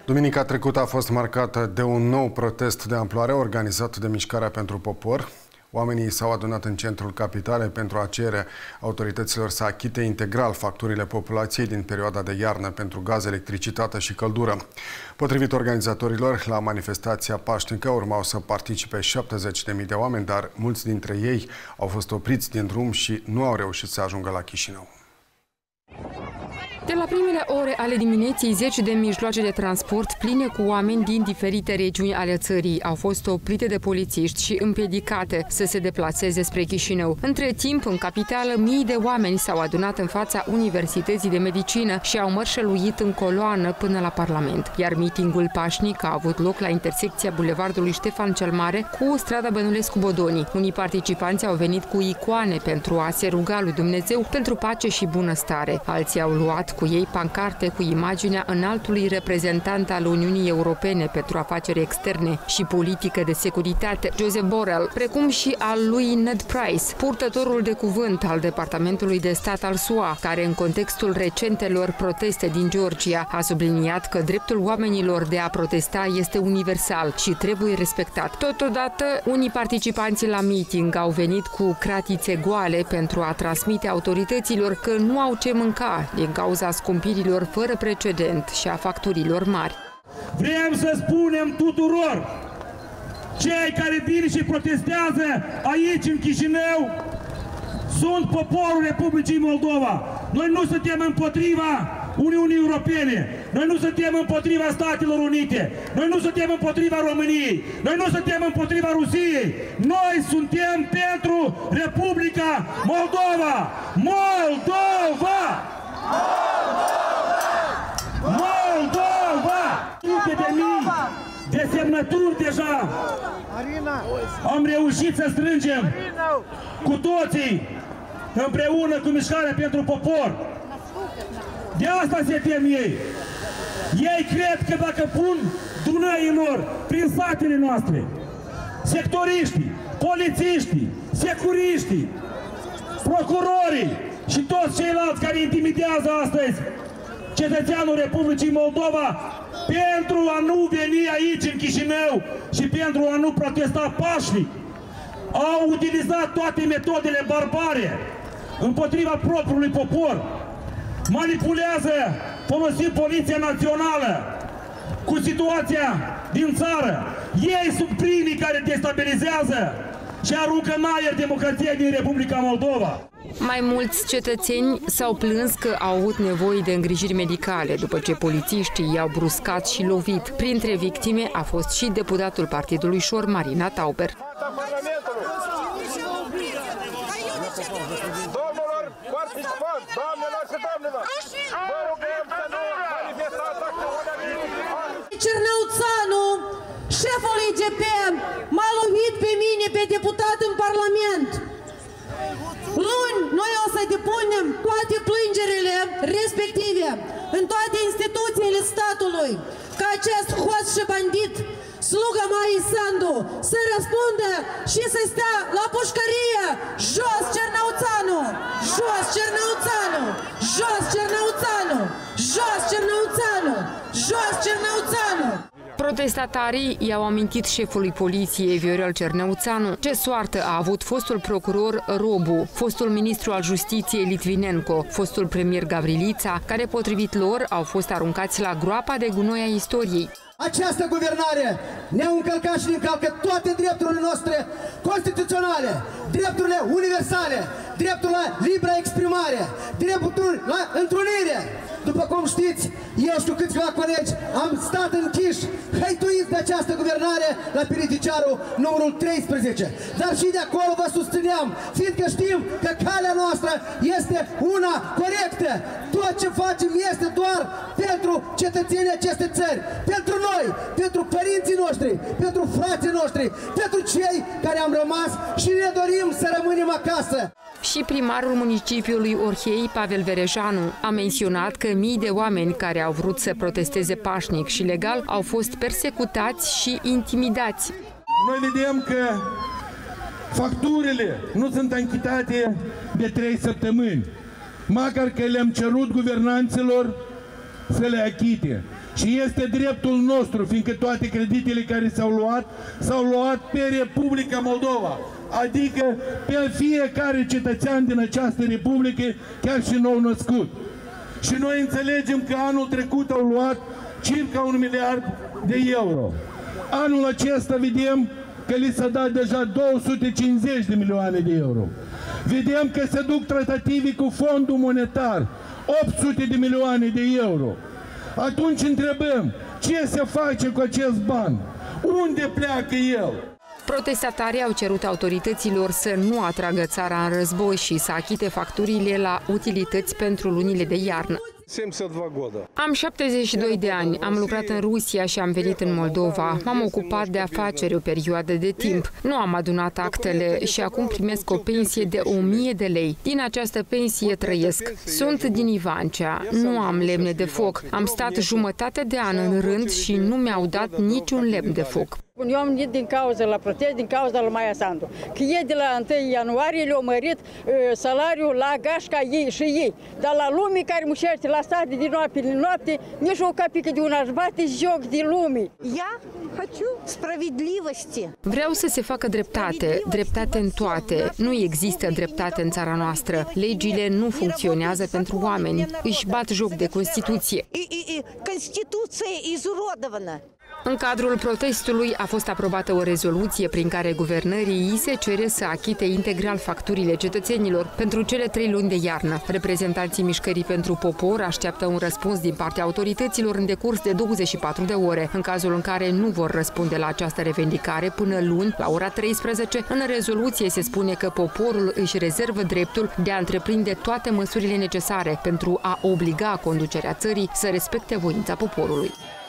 Duminica trecută a fost marcată de un nou protest de amploare organizat de Mișcarea pentru Popor. Oamenii s-au adunat în centrul capitalei pentru a cere autorităților să achite integral facturile populației din perioada de iarnă pentru gaz, electricitate și căldură. Potrivit organizatorilor, la manifestația pașnică urmau să participe 70.000 de oameni, dar mulți dintre ei au fost opriți din drum și nu au reușit să ajungă la Chișinău. De la primele ore ale dimineții, zeci de mijloace de transport pline cu oameni din diferite regiuni ale țării au fost oprite de polițiști și împiedicate să se deplaseze spre Chișinău. Între timp, în capitală, mii de oameni s-au adunat în fața Universității de Medicină și au mărșăluit în coloană până la Parlament. Iar mitingul pașnic a avut loc la intersecția Bulevardului Ștefan cel Mare cu strada Bănulescu Bodoni. Unii participanți au venit cu icoane pentru a se ruga lui Dumnezeu pentru pace și bunăstare. Alții au luat cu ei pancarte cu imaginea înaltului reprezentant al Uniunii Europene pentru afaceri externe și politică de securitate, Josep Borrell, precum și al lui Ned Price, purtătorul de cuvânt al Departamentului de Stat al SUA, care în contextul recentelor proteste din Georgia a subliniat că dreptul oamenilor de a protesta este universal și trebuie respectat. Totodată, unii participanți la meeting au venit cu cratițe goale pentru a transmite autorităților că nu au ce mânca din cauza scumpirilor fără precedent și a facturilor mari. Vrem să spunem tuturor, cei care vin și protestează aici în Chișinău sunt poporul Republicii Moldova. Noi nu suntem împotriva Uniunii Europene, noi nu suntem împotriva Statelor Unite, noi nu suntem împotriva României, noi nu suntem împotriva Rusiei, noi suntem pentru Republica Moldova! Moldova! Moldova! Sute de mii de semnături deja am reușit să strângem cu toții împreună cu Mișcarea pentru Popor. De asta se tem ei. Ei cred că dacă pun dunăii lor prin satele noastre, sectoriștii, polițiștii, securiștii, procurorii și toți ceilalți care intimidează astăzi cetățeanul Republicii Moldova pentru a nu veni aici în Chișinău și pentru a nu protesta pașnic, au utilizat toate metodele barbare împotriva propriului popor, manipulează folosind Poliția Națională cu situația din țară. Ei sunt primii care destabilizează și aruncă în aer democrația din Republica Moldova. Mai mulți cetățeni s-au plâns că au avut nevoie de îngrijiri medicale după ce polițiștii i-au bruscat și lovit. Printre victime a fost și deputatul Partidului Șor, Marina Tauber. Domnilor participanți, doamnelor și domnilor, vă rugăm să nu manifestați acțiunea. Cernăuțanu, șeful IGP, m-a lovit pe mine, pe deputat în Parlament. Luni, noi o să depunem toate plângerile respective în toate instituțiile statului, ca acest hoț și bandit, sluga Marii Sandu, să răspundă și să stea la pușcărie. Jos Cernăuțanu! Jos Cernăuțanu! Jos Cernăuțanu! Jos Cernăuțanu! Jos Cernăuțanu! Protestatarii i-au amintit șefului poliției Viorel Cernăuțanu ce soartă a avut fostul procuror Robu, fostul ministru al justiției Litvinenko, fostul premier Gavrilița, care potrivit lor au fost aruncați la groapa de gunoi a istoriei. Această guvernare ne-a încălcat și ne încalcă toate drepturile noastre constituționale, drepturile universale, dreptul la liberă exprimare, dreptul la întrunire. După cum știți, eu și câțiva colegi am stat închiși, hăituiți de această guvernare la Piriticiarul numărul 13. Dar și de acolo vă susțineam, fiindcă știm că calea noastră este una corectă. Tot ce facem este doar pentru cetățenii acestei țări, pentru noi, pentru părinții noștri, pentru frații noștri, pentru cei care am rămas și ne dorim să rămânem acasă. Și primarul municipiului Orhei, Pavel Verejanu, a menționat că mii de oameni care au vrut să protesteze pașnic și legal au fost persecutați și intimidați. Noi vedem că facturile nu sunt închitate de 3 săptămâni, măcar că le-am cerut guvernanților să le achite. Și este dreptul nostru, fiindcă toate creditele care s-au luat pe Republica Moldova, adică pe fiecare cetățean din această Republică, chiar și nou născut. Și noi înțelegem că anul trecut au luat circa 1 miliard de euro. Anul acesta vedem că li s-a dat deja 250 de milioane de euro. Vedem că se duc tratative cu Fondul Monetar, 800 de milioane de euro. Atunci întrebăm, ce se face cu acest bani? Unde pleacă el? Protestatarii au cerut autorităților să nu atragă țara în război și să achite facturile la utilități pentru lunile de iarnă. 72 года. Am 72 de ani, am lucrat în Rusia și am venit în Moldova. M-am ocupat de afaceri o perioadă de timp. Nu am adunat actele și acum primesc o pensie de 1000 de lei. Din această pensie trăiesc. Sunt din Ivancea, nu am lemne de foc. Am stat jumătate de an în rând și nu mi-au dat niciun lemn de foc. Eu am venit din cauza la protest, din cauza lui Maia Sandu. Că ei de la 1 ianuarie le-au mărit salariul la gașca ei și ei. Dar la lumii care mușește la state din noapte, nici o capică de un aș bate joc de lume. Я хочу справедливости. Vreau să se facă dreptate, dreptate în toate. Nu există dreptate în țara noastră. Legile nu funcționează pentru oameni. Își bat joc de Constituție. Constituția izurодована. În cadrul protestului a fost aprobată o rezoluție prin care guvernării se cere să achite integral facturile cetățenilor pentru cele 3 luni de iarnă. Reprezentanții Mișcării pentru Popor așteaptă un răspuns din partea autorităților în decurs de 24 de ore. În cazul în care nu vor răspunde la această revendicare până luni, la ora 13, în rezoluție se spune că poporul își rezervă dreptul de a întreprinde toate măsurile necesare pentru a obliga conducerea țării să respecte voința poporului.